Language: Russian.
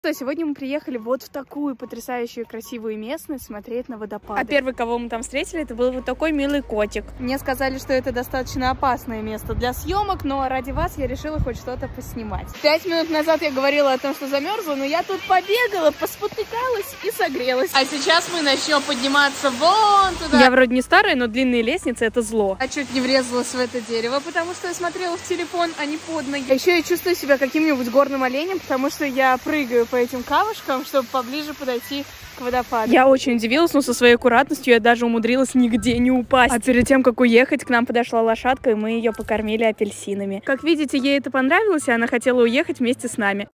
Сегодня мы приехали вот в такую потрясающую красивую местность смотреть на водопады. А первый, кого мы там встретили, это был вот такой милый котик. Мне сказали, что это достаточно опасное место для съемок, но ради вас я решила хоть что-то поснимать. 5 минут назад я говорила о том, что замерзла, но я тут побегала, поспотыкалась и согрелась. А сейчас мы начнем подниматься вон туда. Я вроде не старая, но длинные лестницы — это зло. А чуть не врезалась в это дерево, потому что я смотрела в телефон, а не под ноги. А еще я чувствую себя каким-нибудь горным оленем, потому что я прыгаю по этим камушкам, чтобы поближе подойти к водопаду. Я очень удивилась, но со своей аккуратностью я даже умудрилась нигде не упасть. А перед тем, как уехать, к нам подошла лошадка, и мы ее покормили апельсинами. Как видите, ей это понравилось, и она хотела уехать вместе с нами.